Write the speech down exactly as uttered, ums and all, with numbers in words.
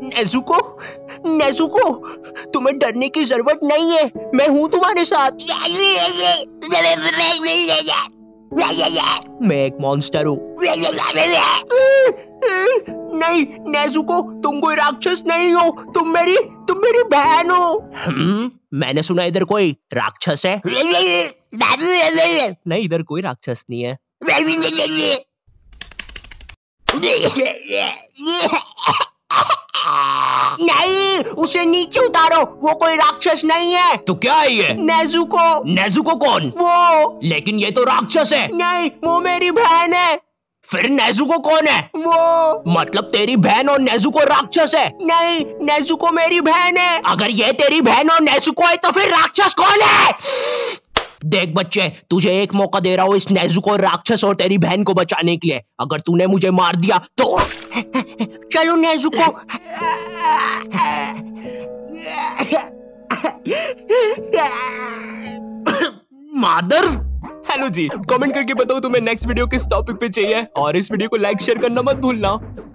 Nezuko, Nezuko, तुम्हें डरने की जरूरत नहीं है, मैं हूँ तुम्हारे साथ। मैं एक मॉन्स्टर हूँ। नहीं नेज़ुको, तुम कोई राक्षस नहीं हो, तुम मेरी तुम मेरी बहन हो। हम्म, मैंने सुना इधर कोई राक्षस है। नहीं, इधर कोई राक्षस नहीं है। नहीं, उसे नीचे उतारो, वो कोई राक्षस नहीं है। तो क्या है ये? नेज़ुको। नेज़ुको कौन? वो। लेकिन ये तो राक्षस है। नहीं, वो मेरी बहन है। फिर नेज़ुको कौन है? वो। मतलब तेरी बहन और नेज़ुको राक्षस है? नहीं, नेज़ुको मेरी बहन है। अगर ये तेरी बहन और नेज़ुको है तो फिर राक्षस कौन है? देख बच्चे, तुझे एक मौका दे रहा हूँ इस नेज़ुको राक्षस और तेरी बहन को बचाने के लिए। अगर तूने मुझे मार दिया तो चलो नेज़ुको। मादर। हेलो जी, कमेंट करके बताओ तुम्हें नेक्स्ट वीडियो किस टॉपिक पे चाहिए और इस वीडियो को लाइक शेयर करना मत भूलना।